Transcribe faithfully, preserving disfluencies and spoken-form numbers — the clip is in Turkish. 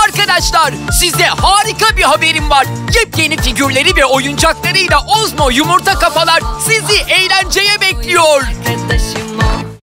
Arkadaşlar, size harika bir haberim var. Yepyeni figürleri ve oyuncaklarıyla Ozmo Yumurta Kafalar sizi eğlenceye bekliyor.